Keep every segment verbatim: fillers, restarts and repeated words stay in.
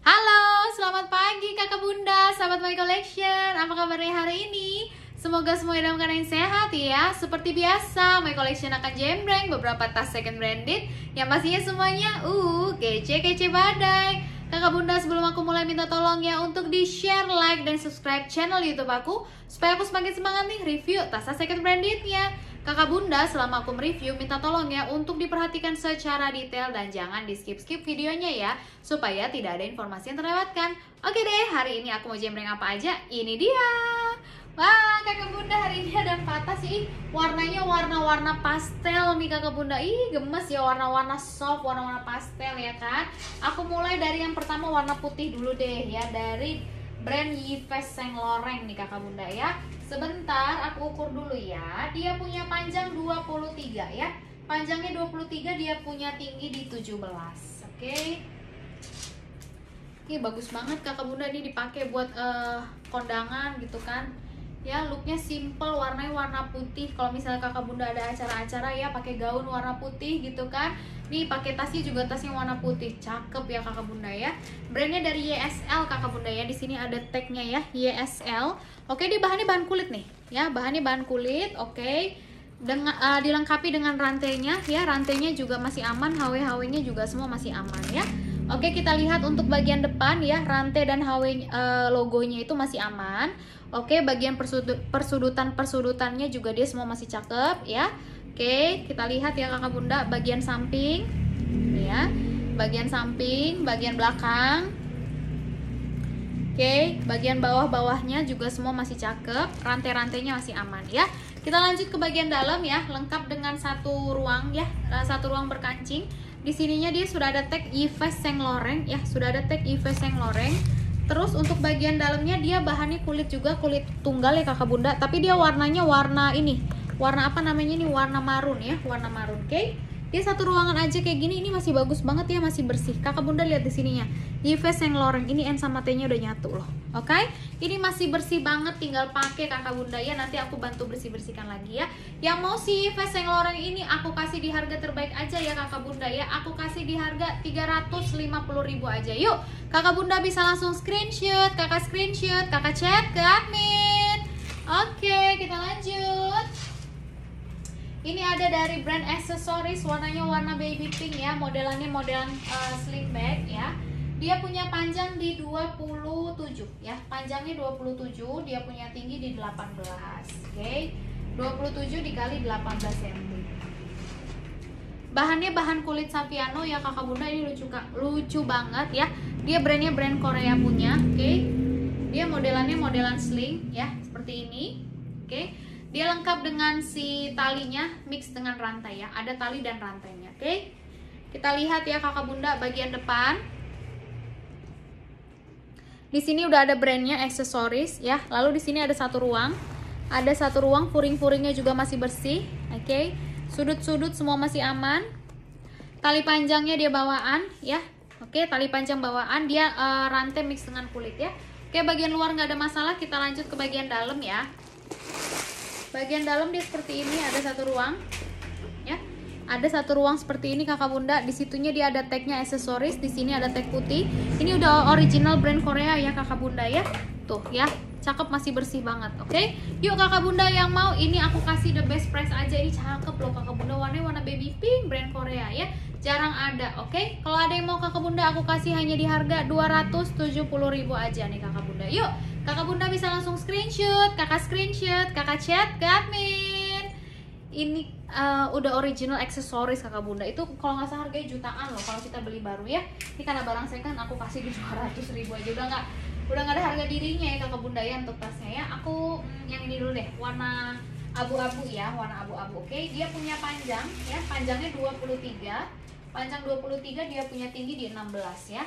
Halo, selamat pagi kakak bunda, sahabat My Collection. Apa kabarnya hari ini? Semoga semuanya dalam keadaan sehat ya. Seperti biasa, My Collection akan jembreng beberapa tas second branded yang pastinya semuanya uh kece-kece badai. Kakak bunda, sebelum aku mulai minta tolong ya untuk di share, like, dan subscribe channel YouTube aku supaya aku semakin semangat nih review tas second brandednya. Kakak bunda, selama aku mereview minta tolong ya untuk diperhatikan secara detail dan jangan di skip-skip videonya ya, supaya tidak ada informasi yang terlewatkan. Oke deh, hari ini aku mau jembreng apa aja? Ini dia. Wah, kakak bunda, hari ini ada empat tas sih. Warnanya warna-warna pastel nih kakak bunda. Ih, gemes ya, warna-warna soft, warna-warna pastel ya kan. Aku mulai dari yang pertama warna putih dulu deh ya, dari brand Yves Saint Laurent nih kakak bunda ya. Sebentar aku ukur dulu ya. Dia punya panjang dua puluh tiga ya. Panjangnya dua puluh tiga, dia punya tinggi di tujuh belas. Oke. Ini bagus banget kakak bunda, ini dipakai buat uh, kondangan gitu kan. Ya, looknya simple, warnanya warna putih. Kalau misalnya kakak bunda ada acara-acara ya pakai gaun warna putih gitu kan. Nih pakai tasnya juga tasnya warna putih, cakep ya kakak bunda ya. Brandnya dari Y S L kakak bunda ya. Di sini ada tagnya ya, Y S L. Oke, di bahannya bahan kulit nih ya, bahannya bahan kulit. Oke, dengan uh, dilengkapi dengan rantainya ya, rantainya juga masih aman, H W H W-nya juga semua masih aman ya. Oke, kita lihat untuk bagian depan ya, rantai dan H W uh, logonya itu masih aman. Oke, bagian persudutan-persudutannya juga dia semua masih cakep ya. Oke, kita lihat ya kakak bunda, bagian samping ya, bagian samping, bagian belakang. Oke, bagian bawah-bawahnya juga semua masih cakep, rantai-rantainya masih aman ya. Kita lanjut ke bagian dalam ya, lengkap dengan satu ruang ya, satu ruang berkancing. Di sininya dia sudah ada tag Yves Saint Laurent ya, sudah ada tag Yves Saint Laurent. Terus untuk bagian dalamnya dia bahannya kulit juga, kulit tunggal ya kakak bunda, tapi dia warnanya warna ini, warna apa namanya ini, warna marun ya, warna marun. Oke, dia satu ruangan aja kayak gini, ini masih bagus banget ya, masih bersih. Kakak bunda lihat di sininya, Yves Saint Laurent ini N sama T-nya udah nyatu loh. Oke, ini masih bersih banget, tinggal pakai kakak bunda ya. Nanti aku bantu bersih-bersihkan lagi ya. Yang mau si Yves Saint Laurent ini aku kasih di harga terbaik aja ya kakak bunda ya. Aku kasih di harga tiga ratus lima puluh ribu aja. Yuk, kakak bunda bisa langsung screenshot, kakak screenshot, kakak chat ke admin. Oke, kita lanjut. Ini ada dari brand aksesoris, warnanya warna baby pink ya, modelannya modelan uh, sling bag ya. Dia punya panjang di dua puluh tujuh ya, panjangnya dua puluh tujuh, dia punya tinggi di delapan belas. Oke, okay. dua puluh tujuh dikali delapan belas sentimeter. Bahannya bahan kulit Saviano ya kakak bunda, ini lucu lucu banget ya. Dia brandnya brand Korea punya. Oke, okay. Dia modelannya modelan sling ya, seperti ini. Oke, okay. Dia lengkap dengan si talinya mix dengan rantai ya, ada tali dan rantainya. Oke, okay. Kita lihat ya kakak bunda bagian depan. Di sini udah ada brandnya aksesoris ya. Lalu di sini ada satu ruang, ada satu ruang, furing-furingnya juga masih bersih. Oke, okay. Sudut-sudut semua masih aman. Tali panjangnya dia bawaan ya. Oke, okay. Tali panjang bawaan, dia uh, rantai mix dengan kulit ya. Oke, okay. Bagian luar nggak ada masalah. Kita lanjut ke bagian dalam ya. Bagian dalam dia seperti ini, ada satu ruang ya. Ada satu ruang seperti ini kakak bunda. Di situnya dia ada tagnya aksesoris. Di sini ada tag putih. Ini udah original brand Korea ya kakak bunda ya. Tuh ya, cakep, masih bersih banget. Oke, okay? Yuk kakak bunda yang mau ini aku kasih the best price aja. Ini cakep loh kakak bunda, warnanya warna baby pink brand Korea ya. Jarang ada. Oke, okay? Kalau ada yang mau kakak bunda aku kasih hanya di harga dua ratus tujuh puluh ribu aja nih kakak bunda. Yuk kakak bunda bisa langsung screenshot, kakak screenshot, kakak chat ke admin. Ini uh, udah original aksesoris kakak bunda, itu kalau nggak salah harganya jutaan loh kalau kita beli baru ya. Ini karena barang second aku kasih di dua ratus ribu aja, udah nggak udah nggak ada harga dirinya ya kakak bunda ya untuk tasnya ya. Aku hmm, yang ini dulu deh, warna abu-abu ya, warna abu-abu. Oke, dia punya panjang ya, panjangnya dua puluh tiga, panjang dua puluh tiga, dia punya tinggi di enam belas ya,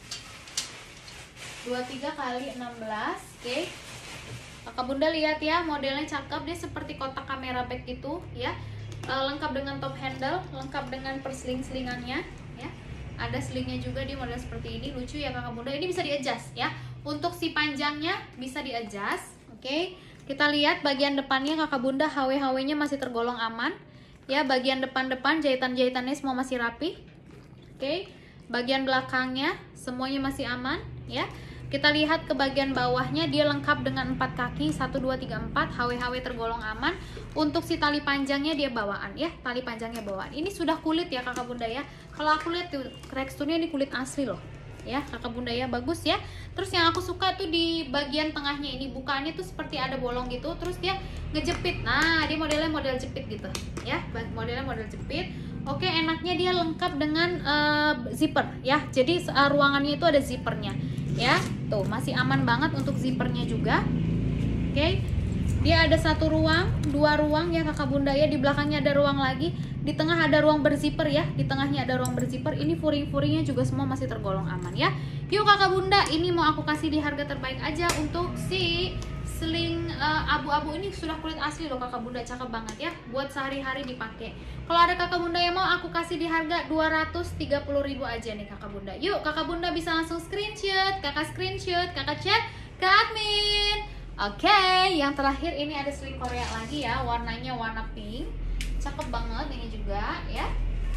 dua puluh tiga kali enam belas. Oke, kakak bunda lihat ya, modelnya cakep, dia seperti kotak kamera bag gitu ya. E, lengkap dengan top handle, lengkap dengan persling-selingannya ya. Ada selingnya juga, dia model seperti ini, lucu ya kakak bunda. Ini bisa di adjust ya, untuk si panjangnya bisa di adjust. Oke, kita lihat bagian depannya kakak bunda, H W H W nya masih tergolong aman ya. Bagian depan-depan jahitan-jahitannya semua masih rapi. Oke, bagian belakangnya semuanya masih aman ya. Kita lihat ke bagian bawahnya, dia lengkap dengan empat kaki, satu, dua, tiga, empat, H W H W tergolong aman. Untuk si tali panjangnya dia bawaan ya, tali panjangnya bawaan. Ini sudah kulit ya kakak bunda ya. Kalau aku lihat tuh teksturnya ini kulit asli loh ya kakak bunda ya, bagus ya. Terus yang aku suka tuh di bagian tengahnya ini, bukaannya tuh seperti ada bolong gitu, terus dia ngejepit. Nah dia modelnya model jepit gitu ya, modelnya model jepit. Oke, enaknya dia lengkap dengan uh, zipper ya, jadi uh, ruangannya itu ada zippernya ya, tuh masih aman banget untuk zippernya juga. Oke, dia ada satu ruang, dua ruang ya kakak bunda ya, di belakangnya ada ruang lagi, di tengah ada ruang berzipper ya, di tengahnya ada ruang berzipper. Ini furing-furingnya juga semua masih tergolong aman ya. Yuk kakak bunda, ini mau aku kasih di harga terbaik aja untuk si sling abu-abu uh, ini. Sudah kulit asli loh kakak bunda, cakep banget ya, buat sehari-hari dipakai. Kalau ada kakak bunda yang mau, aku kasih di harga dua ratus tiga puluh ribu aja nih kakak bunda. Yuk kakak bunda bisa langsung screenshot, kakak screenshot, kakak chat ke admin. Oke, okay, yang terakhir ini ada sling Korea lagi ya, warnanya warna pink, cakep banget ini juga ya.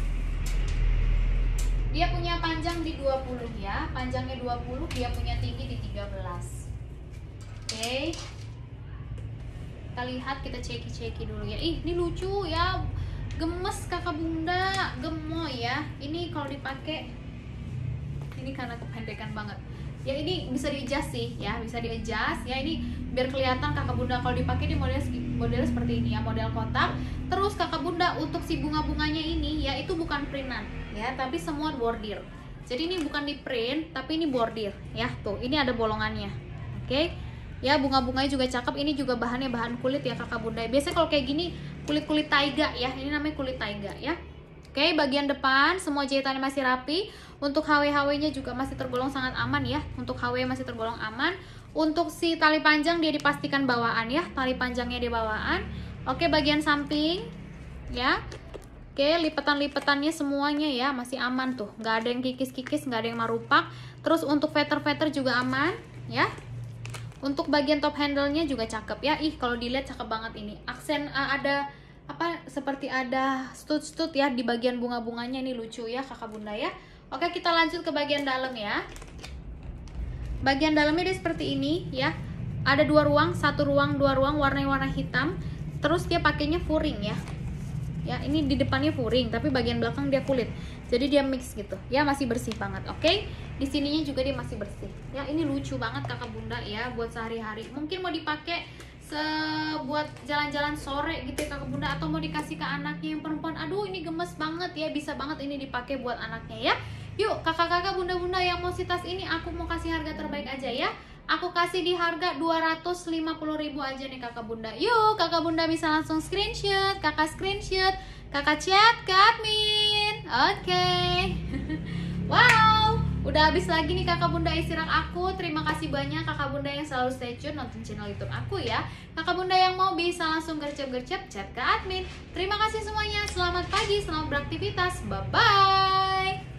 Dia punya panjang di dua puluh ya, panjangnya dua puluh, dia punya tinggi di tiga belas. Oke, okay. Kita lihat, kita ceki-ceki dulu ya. Ih, ini lucu ya, gemes kakak bunda, gemoy ya. Ini kalau dipakai, ini karena kependekan banget ya, ini bisa di-adjust sih ya, bisa di-adjust ya, ini biar kelihatan kakak bunda kalau dipakai di model model seperti ini ya, model kotak. Terus kakak bunda untuk si bunga-bunganya ini ya, itu bukan printan ya, tapi semua bordir. Jadi ini bukan di print, tapi ini bordir ya, tuh ini ada bolongannya. Oke okay. Ya, bunga-bunganya juga cakep. Ini juga bahannya bahan kulit ya kakak bunda. Biasanya kalau kayak gini kulit-kulit taiga ya, ini namanya kulit taiga ya. Oke, okay, bagian depan semua jahitannya masih rapi. Untuk H W H W nya juga masih tergolong sangat aman ya. Untuk H W masih tergolong aman. Untuk si tali panjang dia dipastikan bawaan ya, tali panjangnya dia bawaan. Oke, bagian samping ya. Oke, lipetan-lipetannya semuanya ya masih aman tuh, nggak ada yang kikis-kikis, nggak ada yang marupak. Terus untuk feather-feather juga aman ya. Untuk bagian top handle-nya juga cakep ya. Ih, kalau dilihat cakep banget ini. Aksen uh, ada apa seperti ada stud-stud ya di bagian bunga-bunganya, ini lucu ya kakak bunda ya. Oke, kita lanjut ke bagian dalam ya. Bagian dalamnya dia seperti ini ya. Ada dua ruang, satu ruang, dua ruang, warnanya warna hitam. Terus dia pakainya furing ya. Ya, ini di depannya furing, tapi bagian belakang dia kulit. Jadi dia mix gitu. Ya, masih bersih banget. Oke. Di sininya juga dia masih bersih. Ya, ini lucu banget kakak bunda ya buat sehari-hari. Mungkin mau dipakai buat jalan-jalan sore gitu ya kakak bunda, atau mau dikasih ke anaknya yang perempuan. Aduh, ini gemes banget ya, bisa banget ini dipakai buat anaknya ya. Yuk kakak-kakak bunda-bunda yang mau si tas ini, aku mau kasih harga terbaik aja ya. Aku kasih di harga dua ratus lima puluh ribu aja nih kakak bunda. Yuk kakak bunda bisa langsung screenshot, kakak screenshot, kakak chat ke admin. Oke okay. Wow, udah habis lagi nih kakak bunda istirahat aku. Terima kasih banyak kakak bunda yang selalu stay tune nonton channel YouTube aku ya. Kakak bunda yang mau bisa langsung gercep-gercep chat ke admin. Terima kasih semuanya, selamat pagi, selamat beraktivitas, bye bye.